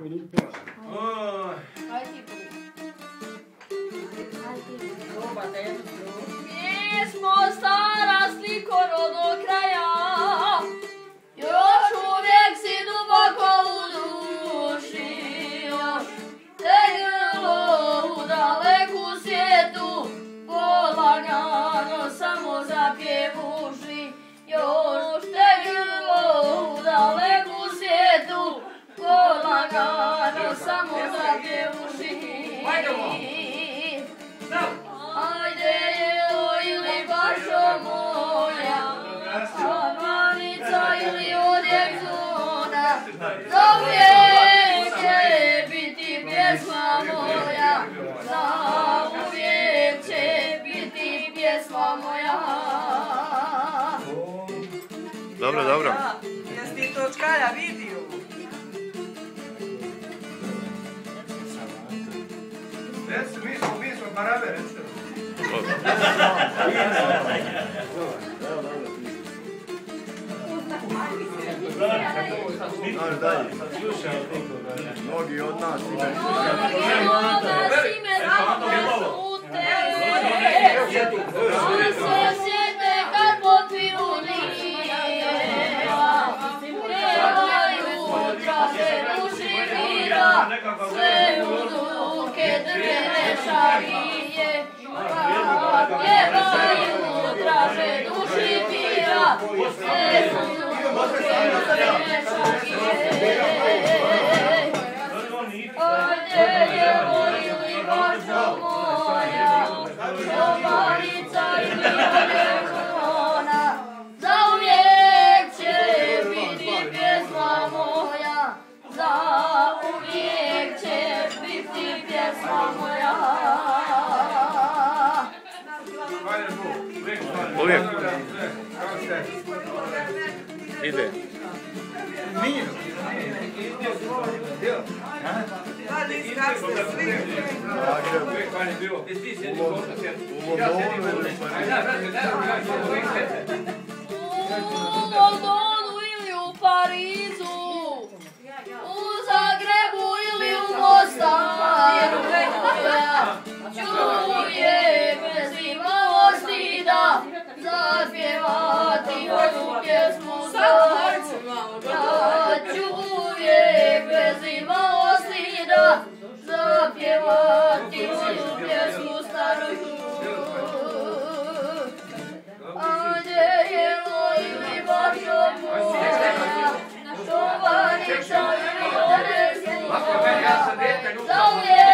Mi smo starasli korodnog kraja, još uvijek si duboko u duši, još te grlo u daleku svijetu, polagano samo zapjevuši, još te grlo u daleku svijetu, polagano samo zapjevuši. Ajde jelo ili bašo moja, čamanica ili odjek zona, zauvijek će biti pjesma moja, zauvijek će biti pjesma moja. Dobro, dobro. Jesi ti to čkalja vidio? Mi smo barabe, recimo. Mnogi od nas imaju. On se sjete kad potpiru lijeva, pjevaju traže duši mira, sve u ruke drvene šarije. Pjevaju traže duši mira, sve u ruke drvene šarije. Ajde jevo ili bašo moja, čobanica ili odjek zona, zauvijek će biti pjesma moja, zauvijek će biti pjesma moja. Uvijek. Ide. Vadi kak ste svi. U Londonu ili u Parizu, u Zagrebu ili u Mostaru, ja ću uvijek bez imalo stida zapjevati ovu pjesmu staru. Ja ću uvijek bez imalo stida zapjevati ovu pjesmu staru. Ajde jelo ili bašo moja, čobanica ili odjek zona, zauvijek